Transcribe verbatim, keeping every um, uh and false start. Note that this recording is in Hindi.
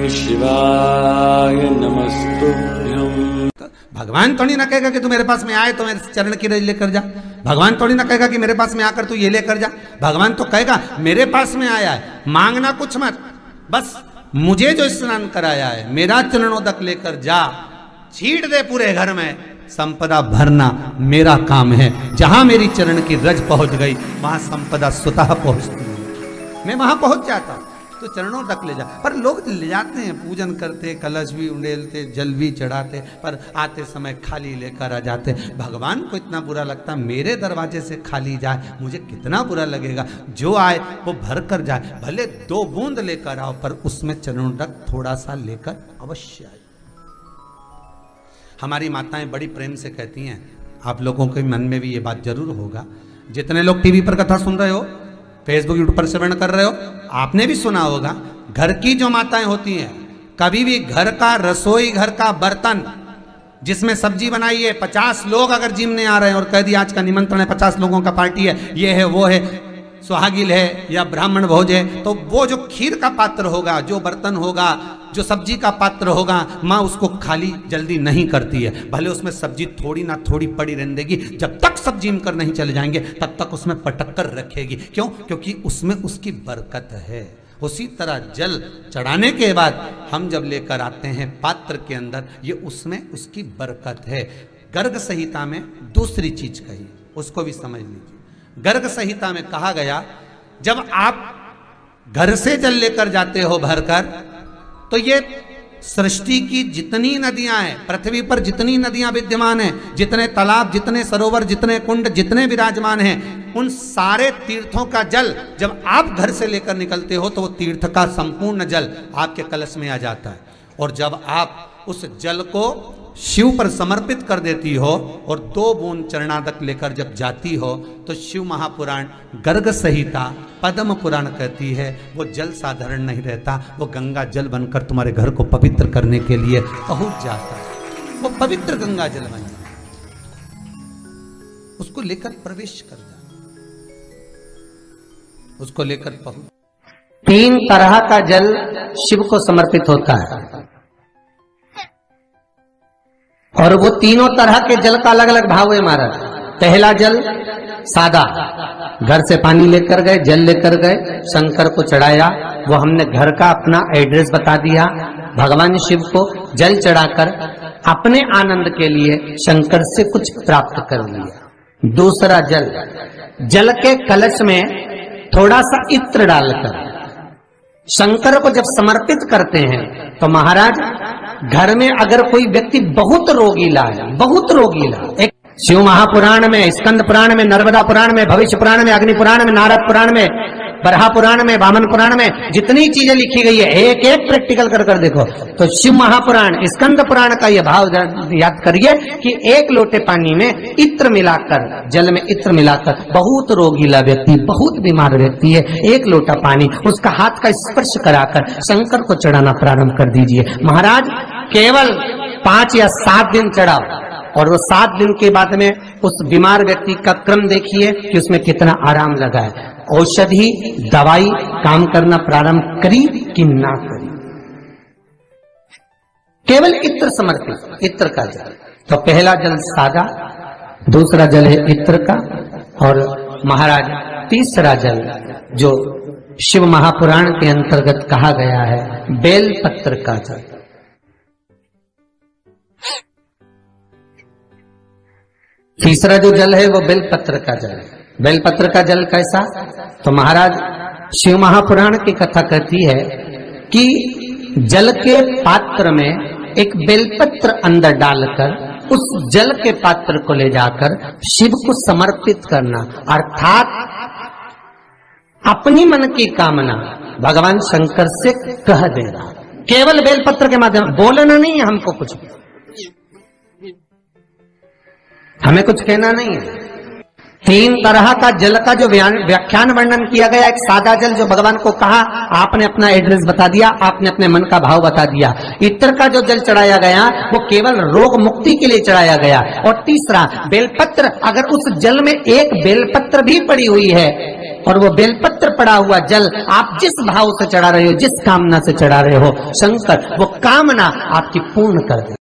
शिवाय नमस्तुभ्यं। भगवान थोड़ी ना कहेगा कि तू मेरे पास में आए तो मेरे चरण की रज लेकर जा। भगवान थोड़ी ना कहेगा कि मेरे पास में आकर तू ये लेकर जा। भगवान तो कहेगा मेरे पास में आया है, मांगना कुछ मत, बस मुझे जो स्नान कराया है मेरा चरणोदक लेकर जा, छीट दे पूरे घर में, संपदा भरना मेरा काम है। जहां मेरी चरण की रज पहुंच गई वहां संपदा स्वतः पहुंचती है, मैं वहां पहुंच जाता हूं। तो चरणों तक ले जा। पर लोग ले जाते हैं, पूजन करते, कलश भी उंडेलते, जल भी चढ़ाते, पर आते समय खाली लेकर आ जाते। भगवान को इतना बुरा लगता मेरे दरवाजे से खाली जाए, मुझे कितना बुरा लगेगा। जो आए वो भर कर जाए, भले दो बूंद लेकर आओ पर उसमें चरणों तक थोड़ा सा लेकर अवश्य आए। हमारी माताएं बड़ी प्रेम से कहती हैं, आप लोगों के मन में भी ये बात जरूर होगा, जितने लोग टीवी पर कथा सुन रहे हो, फेसबुक यूट्यूब पर श्रवण कर रहे हो, आपने भी सुना होगा, घर की जो माताएं होती हैं, कभी भी घर का रसोई घर का बर्तन जिसमें सब्जी बनाई है, पचास लोग अगर जिम ने आ रहे हैं और कह दिया आज का निमंत्रण है, पचास लोगों का पार्टी है, ये है वो है, सुहागिल है या ब्राह्मण भोज है, तो वो जो खीर का पात्र होगा, जो बर्तन होगा, जो सब्जी का पात्र होगा, माँ उसको खाली जल्दी नहीं करती है। भले उसमें सब्जी थोड़ी ना थोड़ी पड़ी रहने देगी, जब तक सब जिम कर नहीं चले जाएंगे तब तक उसमें पटक कर रखेगी। क्यों? क्योंकि उसमें उसकी बरकत है। उसी तरह जल चढ़ाने के बाद हम जब लेकर आते हैं पात्र के अंदर, ये उसमें उसकी बरकत है। गर्ग संहिता में दूसरी चीज कही, उसको भी समझ लीजिए। गर्ग संहिता में कहा गया, जब आप घर से जल लेकर जाते हो भरकर, तो ये सृष्टि की जितनी नदियां हैं, पृथ्वी पर जितनी नदियां विद्यमान हैं, जितने तालाब, जितने सरोवर, जितने कुंड, जितने विराजमान हैं, उन सारे तीर्थों का जल जब आप घर से लेकर निकलते हो तो वो तीर्थ का संपूर्ण जल आपके कलश में आ जाता है। और जब आप उस जल को शिव पर समर्पित कर देती हो और दो बूंद चरणादक लेकर जब जाती हो, तो शिव महापुराण गर्ग संहिता पद्म पुराण कहती है वो जल साधारण नहीं रहता, वो गंगा जल बनकर तुम्हारे घर को पवित्र करने के लिए पहुंच जाता है। वो पवित्र गंगा जल बन जाता है, उसको लेकर प्रवेश कर जा, उसको लेकर पहुंच। तीन तरह का जल शिव को समर्पित होता है और वो तीनों तरह के जल का अलग अलग भाव है महाराज। पहला जल सादा, घर से पानी लेकर गए, जल लेकर गए, शंकर को चढ़ाया, वो हमने घर का अपना एड्रेस बता दिया, भगवान शिव को जल चढ़ाकर अपने आनंद के लिए शंकर से कुछ प्राप्त कर लिया। दूसरा जल, जल के कलश में थोड़ा सा इत्र डालकर शंकर को जब समर्पित करते हैं, तो महाराज घर में अगर कोई व्यक्ति बहुत रोगीला है, बहुत रोगीला, एक शिव महापुराण में, स्कंद पुराण में, नर्मदा पुराण में, भविष्य पुराण में, अग्नि पुराण में, नारद पुराण में, बरहा पुराण में, वामन पुराण में जितनी चीजें लिखी गई है, एक एक प्रैक्टिकल कर कर देखो, तो शिव महापुराण, स्कंद पुराण का यह भाव याद करिए कि एक लोटे पानी में इत्र मिलाकर, जल में इत्र मिलाकर, बहुत रोगीला व्यक्ति, बहुत बीमार व्यक्ति है, एक लोटा पानी उसका हाथ का स्पर्श कराकर शंकर को चढ़ाना प्रारंभ कर दीजिए। महाराज केवल पांच या सात दिन चढ़ाओ और वो सात दिन के बाद में उस बीमार व्यक्ति का क्रम देखिए कि उसमें कितना आराम लगा है। औषधि दवाई काम करना प्रारंभ करी कि ना करी, केवल इत्र समर्पित, इत्र का जल। तो पहला जल सादा, दूसरा जल है इत्र का, और महाराज तीसरा जल जो शिव महापुराण के अंतर्गत कहा गया है, बेलपत्र का जल। तीसरा जो जल है वो बेलपत्र का जल है। बेलपत्र का जल कैसा? तो महाराज शिव महापुराण की कथा कहती है कि जल के पात्र में एक बेलपत्र अंदर डालकर उस जल के पात्र को ले जाकर शिव को समर्पित करना, अर्थात अपनी मन की कामना भगवान शंकर से कह देना, केवल बेलपत्र के माध्यम, बोलना नहीं है हमको, कुछ हमें कुछ कहना नहीं है। तीन तरह का जल का जो व्याख्यान वर्णन किया गया, एक सादा जल जो भगवान को कहा, आपने अपना एड्रेस बता दिया, आपने अपने मन का भाव बता दिया। इत्र का जो जल चढ़ाया गया वो केवल रोग मुक्ति के लिए चढ़ाया गया। और तीसरा बेलपत्र, अगर उस जल में एक बेलपत्र भी पड़ी हुई है और वो बेलपत्र पड़ा हुआ जल आप जिस भाव से चढ़ा रहे हो, जिस कामना से चढ़ा रहे हो, शंकर वो कामना आपकी पूर्ण कर दे।